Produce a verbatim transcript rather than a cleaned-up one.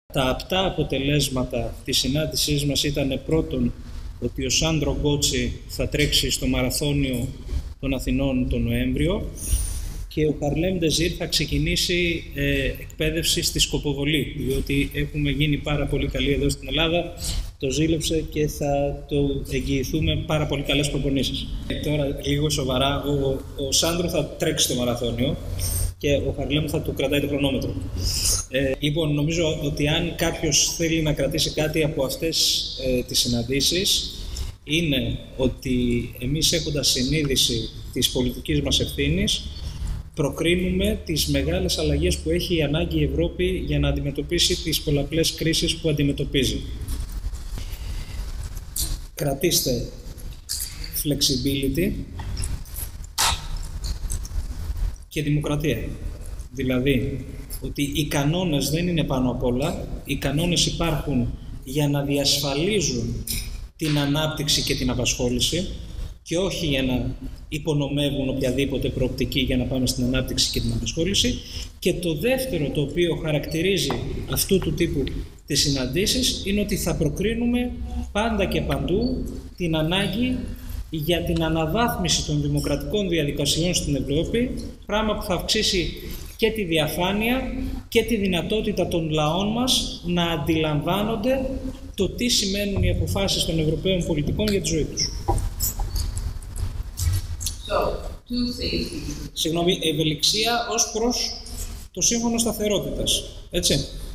Τα απτά αποτελέσματα της συνάντησής μας ήταν πρώτον ότι ο Σάντρο Γκότσι θα τρέξει στο μαραθώνιο των Αθηνών τον Νοέμβριο και ο Χαρλέμ Ντεζίρ θα ξεκινήσει ε, εκπαίδευση στη σκοποβολή, διότι έχουμε γίνει πάρα πολύ καλοί εδώ στην Ελλάδα, το ζήλεψε και θα το εγγυηθούμε πάρα πολύ καλές προπονήσεις. Ε, τώρα λίγο σοβαρά, ο, ο Σάντρο θα τρέξει το μαραθώνιο και ο Χαρλέμ θα του κρατάει το χρονόμετρο. Ε, λοιπόν, νομίζω ότι αν κάποιος θέλει να κρατήσει κάτι από αυτές ε, τις συναντήσεις, είναι ότι εμείς, έχοντας συνείδηση της πολιτικής μας ευθύνης, προκρίνουμε τις μεγάλες αλλαγές που έχει η ανάγκη η Ευρώπη για να αντιμετωπίσει τις πολλαπλές κρίσεις που αντιμετωπίζει. Κρατήστε flexibility και δημοκρατία. Δηλαδή, ότι οι κανόνες δεν είναι πάνω απ' όλα, οι κανόνες υπάρχουν για να διασφαλίζουν την ανάπτυξη και την απασχόληση και όχι για να υπονομεύουν οποιαδήποτε προοπτική για να πάμε στην ανάπτυξη και την απασχόληση. Και το δεύτερο το οποίο χαρακτηρίζει αυτού του τύπου τις συναντήσεις είναι ότι θα προκρίνουμε πάντα και παντού την ανάγκη για την αναβάθμιση των δημοκρατικών διαδικασιών στην Ευρώπη, πράγμα που θα αυξήσει και τη διαφάνεια και τη δυνατότητα των λαών μας να αντιλαμβάνονται το τι σημαίνουν οι αποφάσεις των Ευρωπαίων πολιτικών για τη ζωή τους. So, Συγγνώμη, ευελιξία ως προς το σύμφωνο σταθερότητας, έτσι.